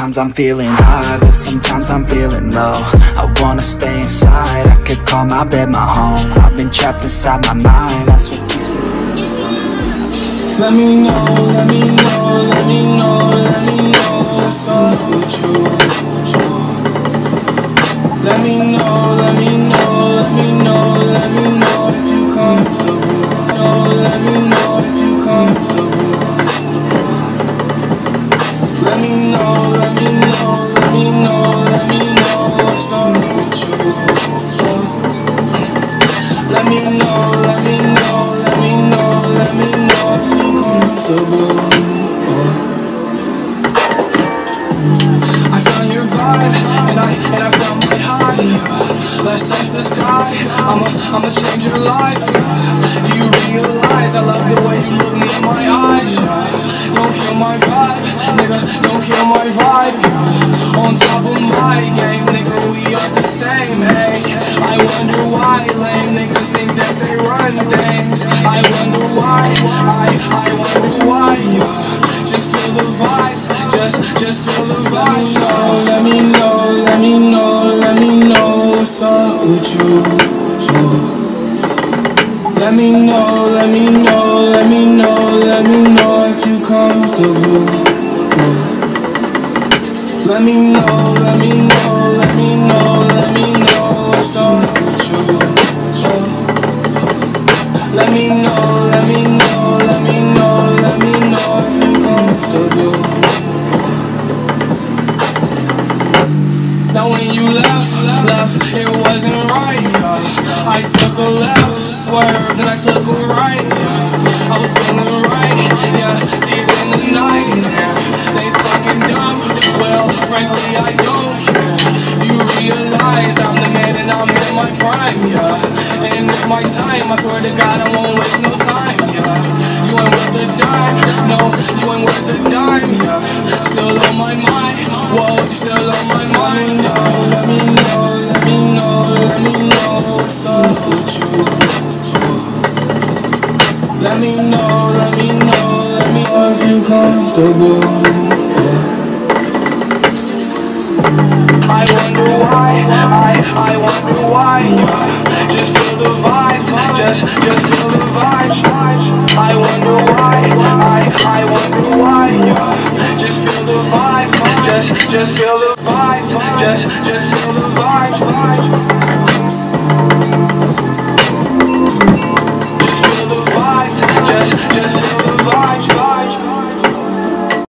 Sometimes I'm feeling high, but sometimes I'm feeling low. I wanna stay inside, I could call my bed my home. I've been trapped inside my mind, that's what keeps me. Let me know, let me know, let me know, let me know what's up with you. Let me know, let me know, let me know, let me know if you comfortable. No, let me know if you comfortable. Let me know, let me know, let me know, let me know what's up with you. Let me know, let me know, let me know, let me know if you comfortable. I found your vibe, and I found my high. Let's touch the sky. I'ma change your life. Do you realize I love the way you look me in my eyes? Don't kill my vibe, nigga. Don't kill my vibe. On top of my game, nigga, we are the same. Hey, I wonder why lame niggas think that they run things. I wonder why. I wonder why. Just feel the vibes. Just feel the vibes. Let me know, let me know, let me know what's up with you. Let me know, let me know, let me know, let me know if you comfortable. Let me know, let me know, let me know, let me know what's up with you. Let me know, let me know, let me know, let me know if you comfortable. Now when you left, it wasn't right, yeah. I took a left, swerved, and I took a right, yeah. I was feeling right, yeah. See it in the night, yeah. They talking dumb, well, frankly I don't care. You realize I'm the man and I'm in my prime, yeah. And it's my time, I swear to God I won't waste no time, yeah. You ain't worth the dime, no, you ain't worth the dime, yeah. Still on my mind, whoa, you still on my mind. Let me know, let me know, let me know what's up with you. Let me know, let me know, let me know if you comfortable. I wonder why, I wonder why. Just feel the vibes, just feel the vibes.